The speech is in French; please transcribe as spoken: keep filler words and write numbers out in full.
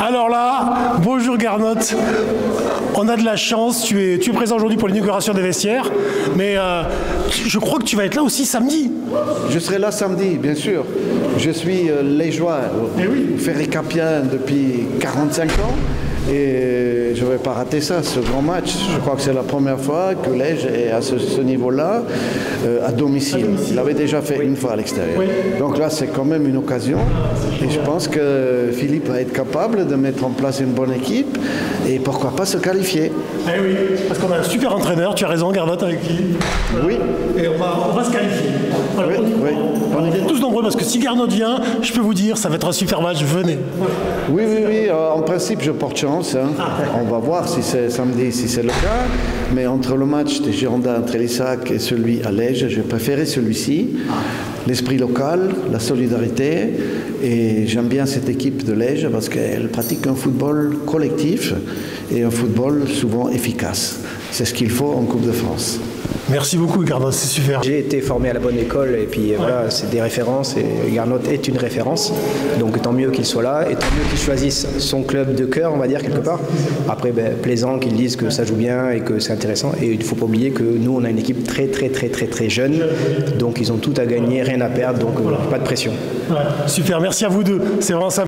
Alors là, bonjour Garnotte. On a de la chance, tu es, tu es présent aujourd'hui pour l'inauguration des vestiaires, mais euh, je crois que tu vas être là aussi samedi. Je serai là samedi, bien sûr. Je suis euh, liégeois, Eh oui. ferré-capien depuis quarante-cinq ans. Et je ne vais pas rater ça, ce grand match. Je crois que c'est la première fois que Liège est à ce, ce niveau-là, euh, à domicile. À domicile. Il avait déjà fait oui. une fois à l'extérieur. Oui. Donc là, c'est quand même une occasion. Et je pense que Philippe va être capable de mettre en place une bonne équipe et pourquoi pas se qualifier. Eh oui, parce qu'on a un super entraîneur, tu as raison, Garnotte, avec qui. Oui. Et on va, on va se qualifier. Alors, oui, on, oui. on est tous nombreux parce que si Garnotte vient, je peux vous dire, ça va être un super match, venez. Oui, oui, oui. En principe, je porte chance. Hein. On va voir si c'est samedi, si c'est le cas. Mais entre le match des Girondins à Trélissac et celui à Liège, j'ai préféré celui-ci. L'esprit local, la solidarité. Et j'aime bien cette équipe de Liège parce qu'elle pratique un football collectif et un football souvent efficace. C'est ce qu'il faut en Coupe de France. Merci beaucoup Garnotte, c'est super. J'ai été formé à la bonne école et puis ouais. voilà, c'est des références et Garnotte est une référence. Donc tant mieux qu'il soit là et tant mieux qu'il choisisse son club de cœur, on va dire quelque part. Après, ben, plaisant qu'ils disent que ça joue bien et que c'est intéressant. Et il ne faut pas oublier que nous, on a une équipe très très très très très jeune. Donc ils ont tout à gagner, rien à perdre, donc euh, pas de pression. Ouais, super, merci à vous deux, c'est vraiment sympa.